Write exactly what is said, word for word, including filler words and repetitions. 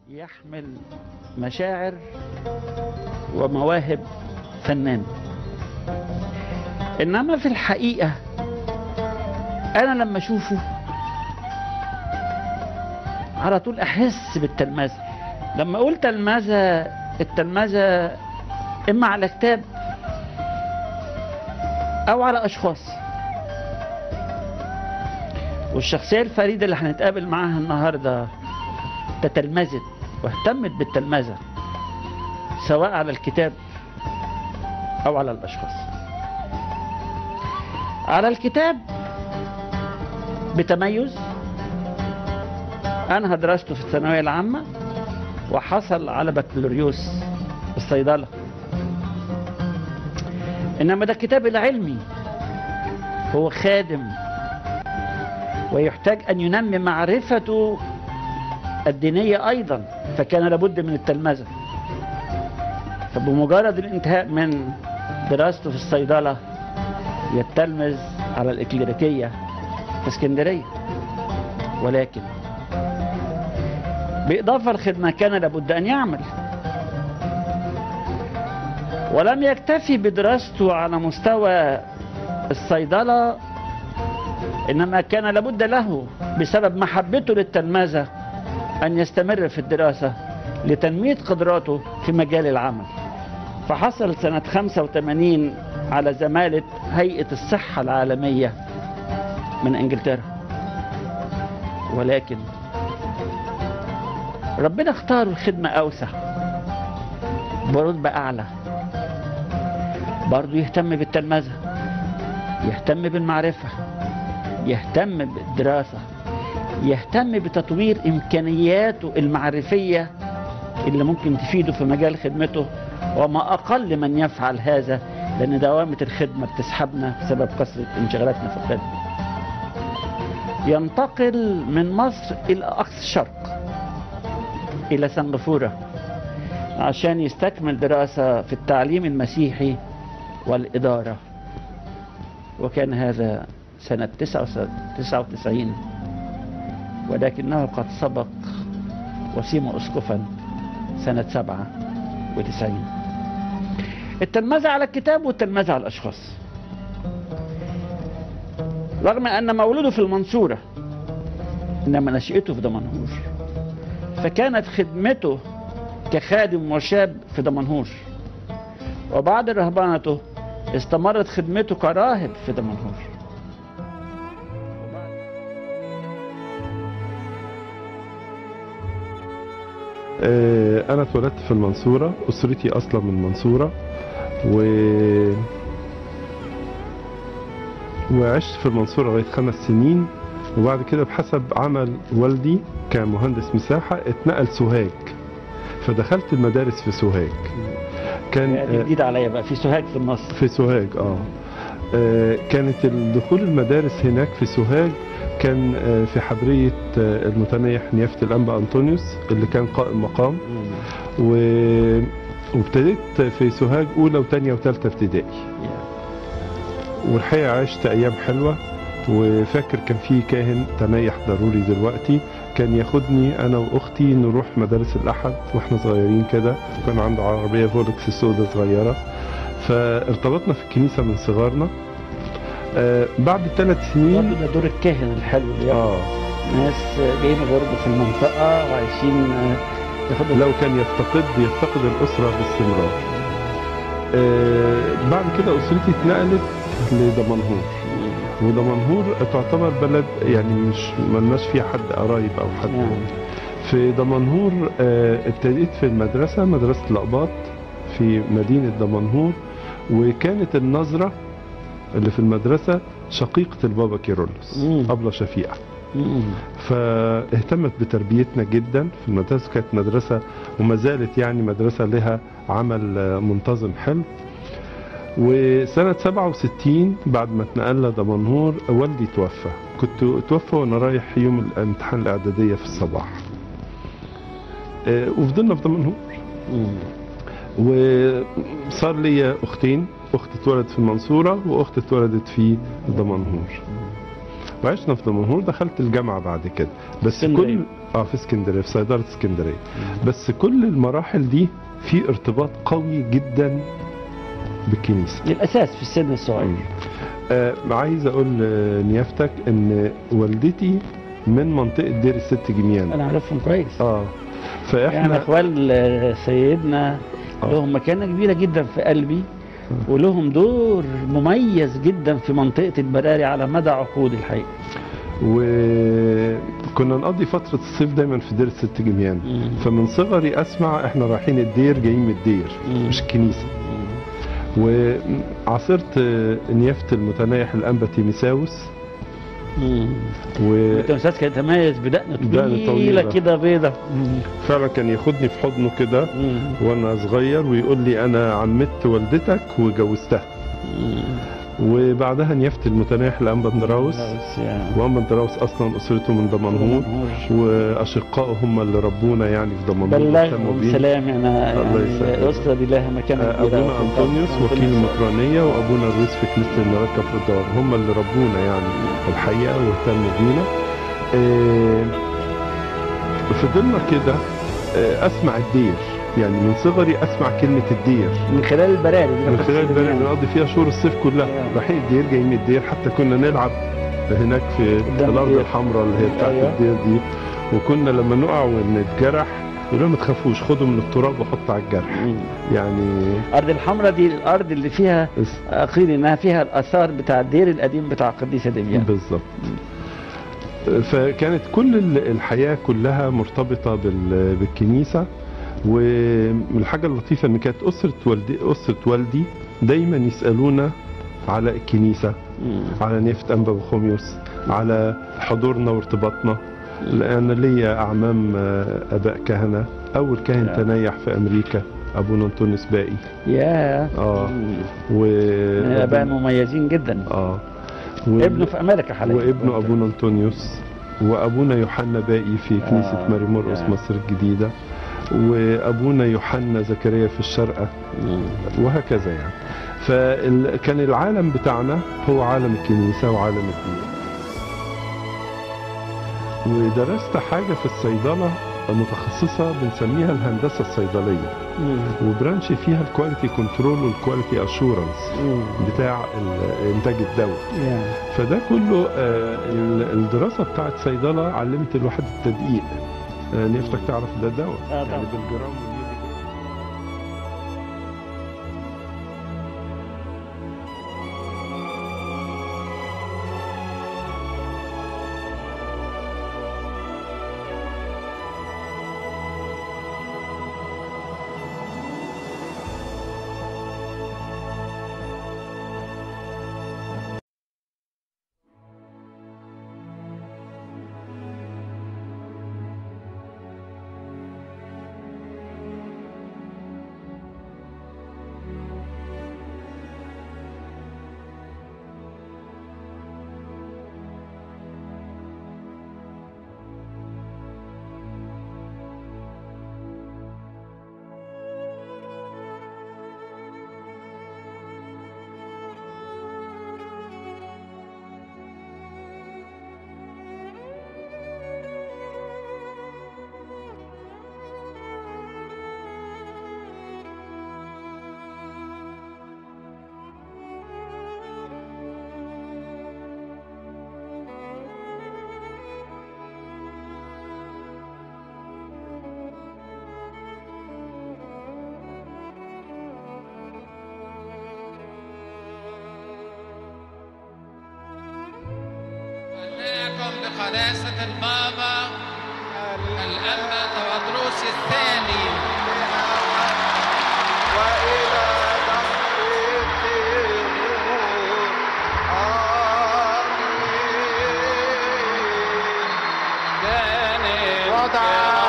يحمل مشاعر ومواهب فنان، إنما في الحقيقة أنا لما أشوفه على طول أحس بالتلمذة. لما أقول تلمذة، التلمذة إما على كتاب أو على أشخاص. والشخصية الفريدة اللي هنتقابل معاها النهاردة تتلمذت واهتمت بالتلمذة سواء على الكتاب أو على الأشخاص. على الكتاب بتميز، أنهى دراسته في الثانوية العامة وحصل على بكالوريوس الصيدلة. إنما ده الكتاب العلمي هو خادم ويحتاج أن ينمي معرفته الدينية أيضا، فكان لابد من التلمذة. فبمجرد الانتهاء من دراسته في الصيدلة يتلمذ على الإكليريكية في اسكندرية، ولكن بإضافة الخدمة كان لابد أن يعمل. ولم يكتفي بدراسته على مستوى الصيدلة، إنما كان لابد له بسبب محبته للتلمذة أن يستمر في الدراسة لتنمية قدراته في مجال العمل. فحصل سنة خمسة وثمانين على زمالة هيئة الصحة العالمية من إنجلترا، ولكن ربنا اختار الخدمة أوسع برتبة أعلى. برضو يهتم بالتلمذة، يهتم بالمعرفة، يهتم بالدراسة، يهتم بتطوير إمكانياته المعرفية اللي ممكن تفيده في مجال خدمته. وما أقل من يفعل هذا، لأن دوامة الخدمة بتسحبنا بسبب كثرة انشغالاتنا في الخدمة. ينتقل من مصر إلى أقصى الشرق إلى سنغافورة عشان يستكمل دراسة في التعليم المسيحي والإدارة، وكان هذا سنة تسعة وتسعين، ولكنه قد سبق وسيم أسقفا سنة سبعة وتسعين. التلمذة على الكتاب والتلمذة على الأشخاص. رغم أن مولوده في المنصورة إنما نشأته في دمنهور، فكانت خدمته كخادم وشاب في دمنهور، وبعد رهبانته استمرت خدمته كراهب في دمنهور. أنا اتولدت في المنصورة، أسرتي أصلا من المنصورة، و... وعشت في المنصورة لغاية خمس سنين. وبعد كده بحسب عمل والدي كمهندس مساحة اتنقل سوهاج، فدخلت المدارس في سوهاج. كان يعني جديد عليا بقى في سوهاج في مصر. في سوهاج اه, آه كانت الدخول المدارس هناك في سوهاج كان آه في حبرية آه المتنيح نيافة الأنبا أنطونيوس اللي كان قائم مقام. و... وابتديت في سوهاج أولى وثانية وثالثة ابتدائي. والحقيقة عشت أيام حلوة. وفاكر كان في كاهن تنيح ضروري دلوقتي كان ياخدني انا واختي نروح مدارس الاحد واحنا صغيرين كده، وكان عنده عربيه فولكس سودا صغيره، فارتبطنا في الكنيسه من صغارنا. آه بعد ثلاث سنين برضه ده دور الكاهن الحلو اللي اه ناس جايين برضه في المنطقه وعايشين ياخدوا، لو كان يفتقد يفتقد الاسره باستمرار. آه بعد كده اسرتي اتنقلت لدمنهور، ودمنهور تعتبر بلد يعني مش ملناش فيها حد قرايب او حد يعني. في دمنهور اه ابتديت في المدرسة مدرسة الأقباط في مدينة دمنهور، وكانت النظرة اللي في المدرسة شقيقة البابا كيرلس أبلة شفيقة، فاهتمت بتربيتنا جدا في المدرسة. كانت مدرسة وما زالت يعني مدرسة لها عمل منتظم حلو. وسنة سبعة وستين بعد ما اتنقلنا دمنهور والدي توفى. كنت توفى وانا رايح يوم الامتحان الاعدادية في الصباح. اه وفضلنا في دمنهور. وصار لي اختين، اخت اتولدت في المنصورة واخت اتولدت في دمنهور. وعشنا في دمنهور. دخلت الجامعة بعد كده، بس كل اه في اسكندريه، في صيدله اسكندريه. بس كل المراحل دي في ارتباط قوي جدا بالكنيسه للاساس في السن الصغير. آه عايز اقول نيافتك ان والدتي من منطقه دير الست جميان. انا عارفهم كويس. اه فاحنا يعني اخوال سيدنا آه. لهم مكانه كبيره جدا في قلبي، ولهم دور مميز جدا في منطقه البراري على مدى عقود الحقيقه. وكنا نقضي فترة الصيف دايما في دير الست جميان. مم. فمن صغري اسمع احنا رايحين الدير جايين من الدير مم. مش الكنيسة. وعاصرت نيافة المتنايح الأنبا تيمساوس. و تيمساوس كان يتميز بدقن طويلة, طويلة كده بيضة. فعلا كان ياخدني في حضنه كده وانا صغير ويقول لي انا عمدت والدتك وجوزتها. وبعدها نيافة المتنايح الأنبا بندراوس، وأنبا بندراوس أصلا أسرته من دمنهور، وأشقائه هم اللي ربونا يعني في دمنهور. بلغهم سلام. أنا الله يعني الأسرة دي لها مكانة كبيرة. أبونا أنطونيوس وكيل المطرانية وأبونا الرئيس في كنيسة الملاك كفر الدوار هم اللي ربونا يعني الحقيقة واهتموا بينا. فضلنا كده أسمع الدير، يعني من صغري اسمع كلمه الدير من خلال البراري من خلال البراري اللي بنقضي فيها شهور الصيف كلها. رايحين الدير جايين من الدير، حتى كنا نلعب هناك في الارض الحمراء اللي هي بتاعت أيوة. الدير دي. وكنا لما نقع ونتجرح يقولوا ما تخافوش خدوا من التراب وحطوا على الجرح. مم. يعني الارض الحمراء دي الارض اللي فيها قيل انها فيها الاثار بتاع الدير القديم بتاع القديسه دميان بالظبط. فكانت كل الحياه كلها مرتبطه بالكنيسه. والحاجة اللطيفة ان كانت أسرة والدي أسرة والدي دايما يسألونا على الكنيسة، مم. على نيافة أنبا بخوميوس، على حضورنا وارتباطنا. لأن ليا أعمام آباء كهنة. أول كاهن تنيح في أمريكا أبونا أنطونيوس باقي. ياه اه و آباء مميزين جدا. اه و... ابنه في أمريكا حاليا. وابنه أبونا أنطونيوس، وأبونا يوحنا باقي في كنيسة آه. ماري مرقس مصر الجديدة، وابونا يوحنا زكريا في الشرقه، وهكذا يعني. فكان العالم بتاعنا هو عالم الكنيسه وعالم الدين. ودرست حاجه في الصيدله متخصصه بنسميها الهندسه الصيدليه، وبرانش فيها الكواليتي كنترول والكواليتي اشورنس بتاع انتاج الدواء. فده كله الدراسه بتاعت صيدله علمت الواحد التدقيق. نفتك تعرف ده دواء آه يعني بالجرام. بقداسة البابا الأنبا تودروس الثاني وإلى آمين. وضع